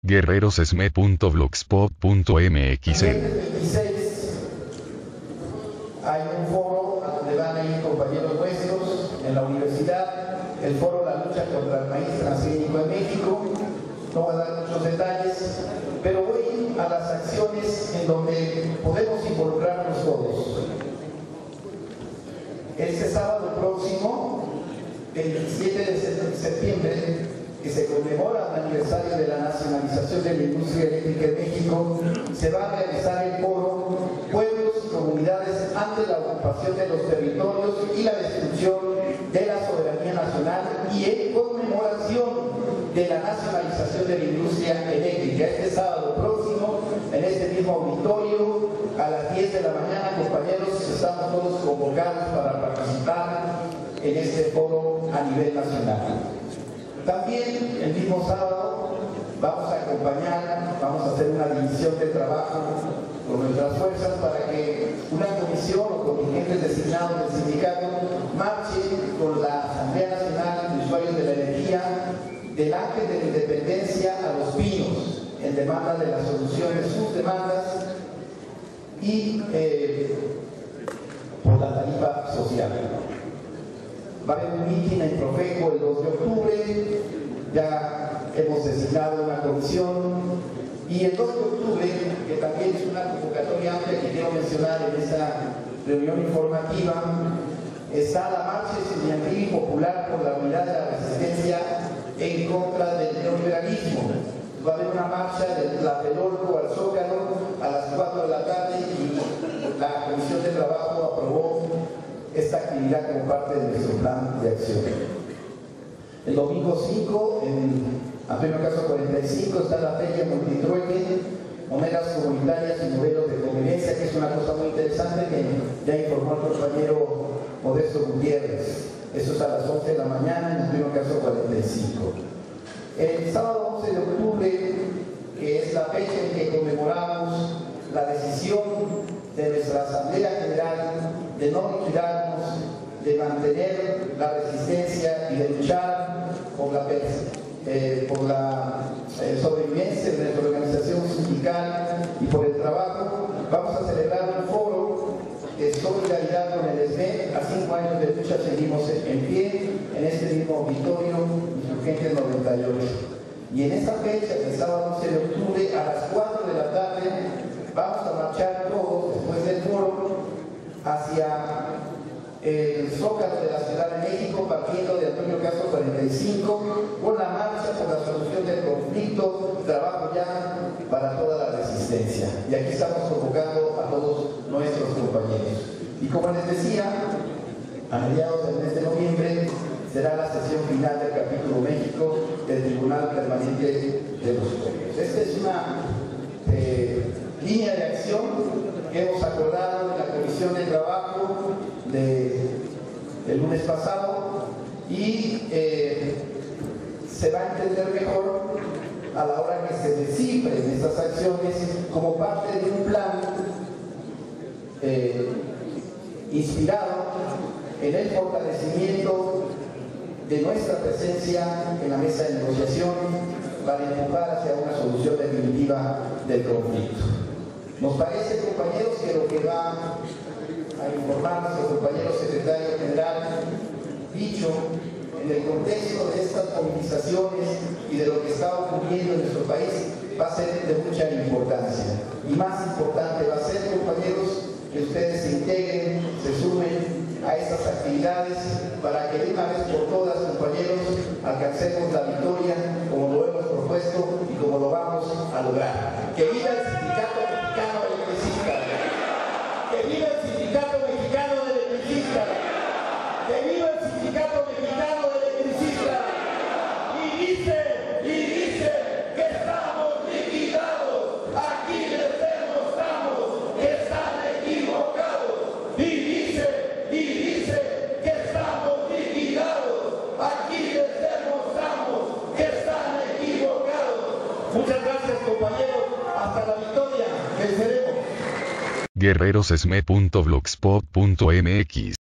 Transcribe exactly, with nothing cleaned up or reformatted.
guerrerosesme punto blogspot punto mx. El veintiséis hay un foro a donde van a ir compañeros nuestros en la universidad, el foro La Lucha contra el Maíz Transgénico en México. No voy a dar muchos detalles, pero voy a las acciones en donde podemos involucrarnos todos. Este sábado próximo, veintisiete de septiembre, que se conmemora el aniversario de la nacionalización de la industria eléctrica en México, se va a realizar el foro Pueblos y Comunidades ante la ocupación de los territorios y la destrucción de la soberanía nacional, y en conmemoración de la nacionalización de la industria eléctrica. Este sábado próximo, en este mismo auditorio, a las diez de la mañana, compañeros, estamos todos convocados para participar en este foro a nivel nacional. También el mismo sábado vamos a acompañar, vamos a hacer una división de trabajo con nuestras fuerzas para que una comisión o contingentes designados del sindicato marche con la Asamblea Nacional de Usuarios de la Energía del Ángel de la Independencia a Los Pinos, en demanda de las soluciones, sus demandas y eh, por la tarifa social. Va a haber un mitin en Profeco el dos de octubre, ya hemos designado una comisión, y el dos de octubre, que también es una convocatoria amplia que quiero mencionar en esta reunión informativa, está la marcha estudiantil y popular por la unidad de la resistencia en contra del neoliberalismo. Va a haber una marcha de Tlatelolco al Zócalo a las cuatro de la tarde, y la Comisión de Trabajo aprobó esta actividad como parte de nuestro plan de acción. El domingo cinco, en Antonio Caso cuarenta y cinco, está la Feria Multitrueque, monedas comunitarias y modelos de convivencia, que es una cosa muy interesante que ya informó el compañero Modesto Gutiérrez. Eso es a las once de la mañana en Antonio Caso cuarenta y cinco. El sábado once de octubre, que es la fecha en que conmemoramos la decisión de nuestra Asamblea General de no liquidarnos, de mantener la resistencia y de luchar por la, eh, por la eh, sobrevivencia de nuestra organización sindical y por el trabajo, vamos a celebrar un foro de solidaridad con el E S M E. A cinco años de lucha seguimos en pie en este mismo auditorio, Insurgente noventa y ocho. Y en esa fecha, el sábado once de octubre, a las cuatro de la tarde, vamos a marchar todos, después del foro, hacia el Zócalo de la Ciudad de México, partiendo de Antonio Caso cuarenta y cinco, con la marcha por la solución del conflicto, trabajo ya para toda la resistencia. Y aquí estamos convocando a todos nuestros compañeros. Y como les decía, a mediados del mes de noviembre será la sesión final del capítulo México del Tribunal Permanente de los Pueblos. Esta es una eh, línea de acción que hemos acordado en la Comisión de Trabajo de, del lunes pasado, y eh, se va a entender mejor a la hora que se descifren estas acciones como parte de un plan eh, inspirado en el fortalecimiento de nuestra presencia en la mesa de negociación para empujar hacia una solución definitiva del conflicto. Nos parece, compañeros, que lo que va a informar nuestro compañero secretario general, dicho en el contexto de estas movilizaciones y de lo que está ocurriendo en nuestro país, va a ser de mucha importancia. Y más importante va a ser, compañeros, que ustedes se integren, se sumen a estas actividades para que de una vez por todas, compañeros, alcancemos la victoria como lo hemos propuesto y como lo vamos a lograr. ¡Que viva el Sindicato Mexicano de Electricistas! ¡Que viva el Sindicato Mexicano de Electricistas! ¡Que viva el Sindicato Mexicano de Electricistas! Y dice, y dice que estamos liquidados. Aquí les demostramos que están equivocados. Y dice, y dice que estamos liquidados. Aquí les demostramos que están equivocados. Muchas gracias, compañeros. Hasta la victoria. Venceremos. guerrerosesme punto blogspot punto mx